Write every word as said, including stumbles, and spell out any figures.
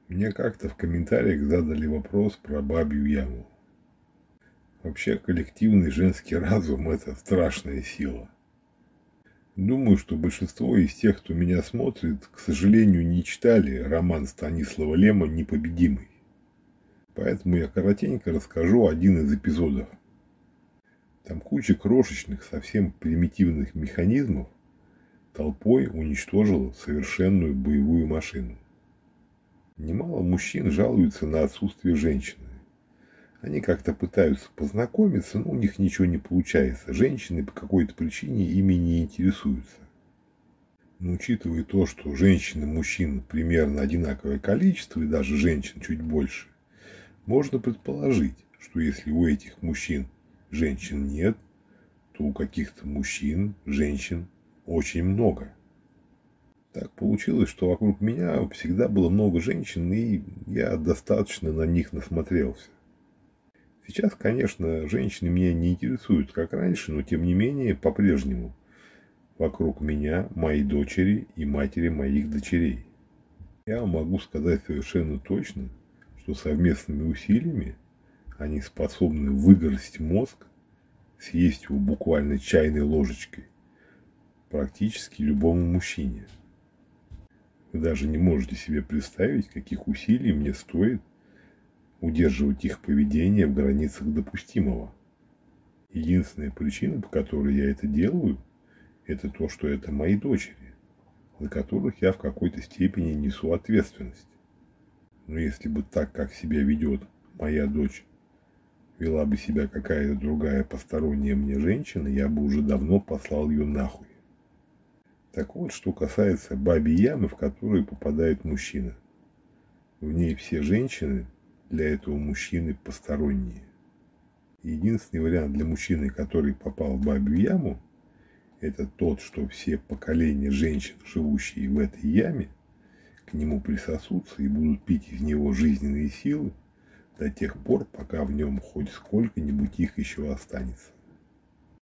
Мне как-то в комментариях задали вопрос про бабью яму. Вообще, коллективный женский разум – это страшная сила. Думаю, что большинство из тех, кто меня смотрит, к сожалению, не читали роман Станислава Лема «Непобедимый». Поэтому я коротенько расскажу один из эпизодов. Там куча крошечных, совсем примитивных механизмов толпой уничтожила совершенную боевую машину. Немало мужчин жалуются на отсутствие женщины. Они как-то пытаются познакомиться, но у них ничего не получается. Женщины по какой-то причине ими не интересуются. Но учитывая то, что женщин и мужчин примерно одинаковое количество, и даже женщин чуть больше, можно предположить, что если у этих мужчин женщин нет, то у каких-то мужчин женщин очень много. Так получилось, что вокруг меня всегда было много женщин, и я достаточно на них насмотрелся. Сейчас, конечно, женщины меня не интересуют, как раньше, но тем не менее, по-прежнему вокруг меня мои дочери и матери моих дочерей. Я могу сказать совершенно точно, что совместными усилиями они способны выгорсть мозг, съесть его буквально чайной ложечкой, практически любому мужчине. Вы даже не можете себе представить, каких усилий мне стоит удерживать их поведение в границах допустимого. Единственная причина, по которой я это делаю, это то, что это мои дочери, за которых я в какой-то степени несу ответственность. Но если бы так, как себя ведет моя дочь, вела бы себя какая-то другая посторонняя мне женщина, я бы уже давно послал ее нахуй. Так вот, что касается бабьей ямы, в которую попадает мужчина. В ней все женщины для этого мужчины посторонние. Единственный вариант для мужчины, который попал в бабью яму, это тот, что все поколения женщин, живущие в этой яме, к нему присосутся и будут пить из него жизненные силы до тех пор, пока в нем хоть сколько-нибудь их еще останется.